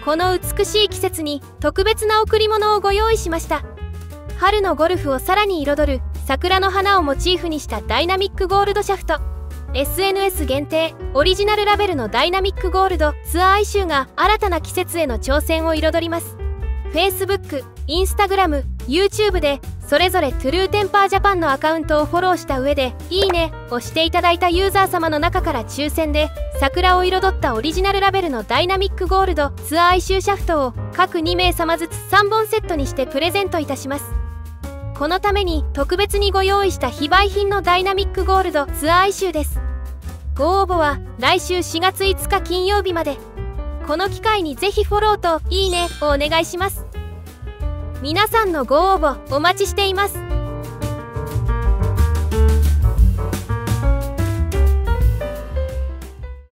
この美しい季節に特別な贈り物をご用意しました。春のゴルフをさらに彩る桜の花をモチーフにしたダイナミックゴールドシャフト。 SNS 限定オリジナルラベルのダイナミックゴールドツアーアイシューが新たな季節への挑戦を彩ります。 Facebook、Instagram、YouTube でそれぞれトゥルーテンパージャパンのアカウントをフォローした上でいいねをしていただいたユーザー様の中から抽選で桜を彩ったオリジナルラベルのダイナミックゴールドツアーアイシューシャフトを各2名様ずつ3本セットにしてプレゼントいたします。このために特別にご用意した非売品のダイナミックゴールドツアーアイシューです。ご応募は来週4月5日金曜日まで。この機会にぜひフォローといいねをお願いします。皆さんのご応募お待ちしています。